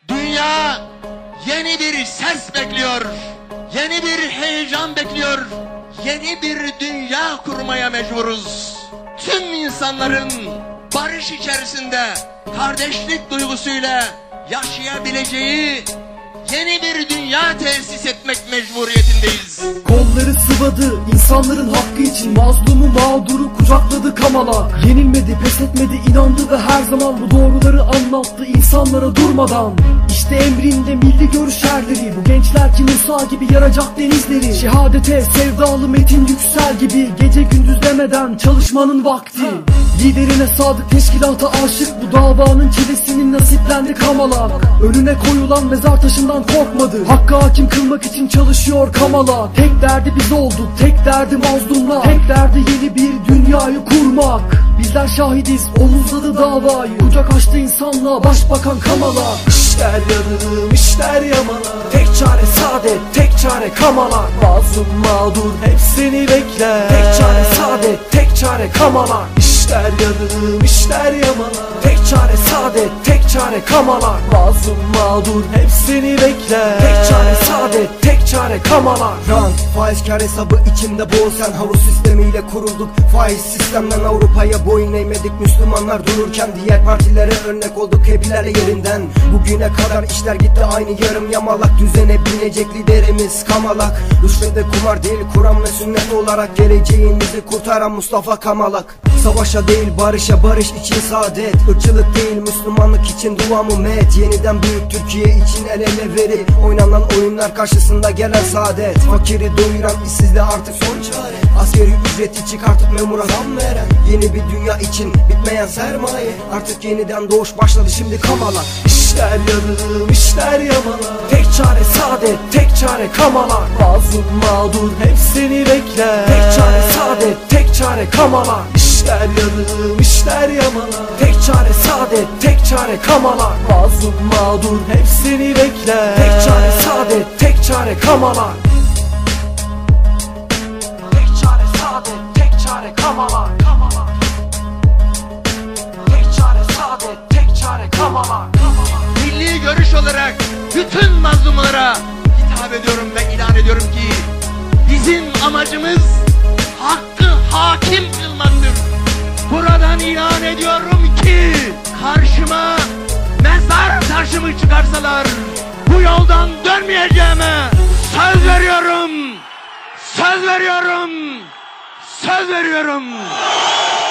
Dünya yeni bir ses bekliyor, yeni bir heyecan bekliyor, yeni bir dünya kurmaya mecburuz. Tüm insanların barış içerisinde, kardeşlik duygusuyla yaşayabileceği yeni bir dünya tesis etmek mecburiyetindeyiz. Kolları sıvadı insanların hakkı için, mazlumu mağduru kucakladı Kamalak. Yenilmedi, pes etmedi, inandı ve her zaman bu doğruları anlattı insanlara durmadan. İşte emrinde milli görüş erleri, bu gençler ki Musa gibi yaracak denizleri. Şehadete sevdalı Metin Yüksel gibi, gece gündüz demeden çalışmanın vakti. Liderine sadık, teşkilata aşık, bu davanın çilesinin nasiplendi Kamalak. Önüne koyulan mezar taşından korkmadı, hakkı hakim kılmak için çalışıyor Kamalak. Tek derdi biz olduk, tek derdi mazlumlar, tek derdi yeni bir dünyayı kurmak. Bizler şahidiz, omuzladı davayı, kucak açtı insanlığa başbakan Kamalak. İşler yanılım, işler yamalar, tek çare saadet, tek çare Kamalak. Mazlum mağdur hep seni bekler, tek çare saadet, tek çare Kamalak. İşler yanılım, işler yamalar, tek çare saadet, tek çare Kamalak. Mazlum mağdur hep seni bekler, tek çare saadet, tek çare Kamalak. Rant, faiz kar hesabı içimde boğul sen. Havuz sistemiyle kurulduk, faiz sistemden Avrupa'ya boyun eğmedik. Müslümanlar dururken diğer partilere örnek olduk hepilerle yerinden. Bugüne kadar işler gitti aynı yarım yamalak, düzene binecek liderimiz Kamalak. Rüşvete kumar değil, Kur'an ve sünnet olarak geleceğimizi kurtaran Mustafa Kamalak. Savaşa değil barışa, barış için saadet, ırkçılık değil Müslümanlık için duamı met. Yeniden büyük Türkiye için el ele verip oynanan oyunlar karşısında gelen saadet. Fakiri doyuran işsizliğe artık son çare, askeri ücreti çıkartıp memura zam veren yeni bir dünya için bitmeyen sermaye. Artık yeniden doğuş başladı şimdi Kamalak. İşler yanılım, işler yamalar, tek çare saadet, tek çare Kamalak. Mazlum mağdur hep seni bekler, tek çare saadet, tek çare Kamalak. İşler yanılım, işler yamalar, tek çare saadet, tek çare Kamalak. Mazlum mağdur hep seni bekler, tek çare saadet, tek çare Kamalak. Tek çare saadet, tek çare Kamalak. Tek çare saadet, tek çare Kamalak. Milli görüş olarak bütün mazlumlara hitap ediyorum ve ilan ediyorum ki bizim amacımız hakkı hakim kılmaktır. Buradan ilan ediyorum ki karşıma mezar taşımı çıkarsalar bu yoldan dönmeyeceğime söz veriyorum. Söz veriyorum. Söz veriyorum.